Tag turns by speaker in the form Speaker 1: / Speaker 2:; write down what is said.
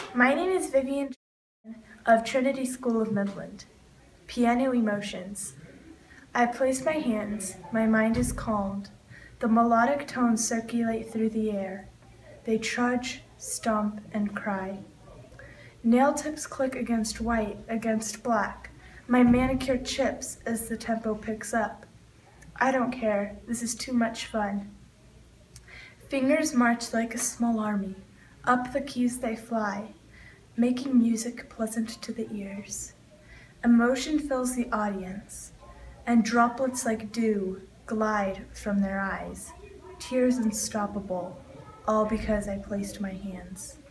Speaker 1: My name is Vivienne of Trinity School of Midland. Piano Emotions. I place my hands, my mind is calmed. The melodic tones circulate through the air. They trudge, stomp, and cry. Nail tips click against white, against black. My manicure chips as the tempo picks up. I don't care, this is too much fun. Fingers march like a small army. Up the keys they fly, making music pleasant to the ears. Emotion fills the audience, and droplets like dew glide from their eyes, tears unstoppable, all because I placed my hands.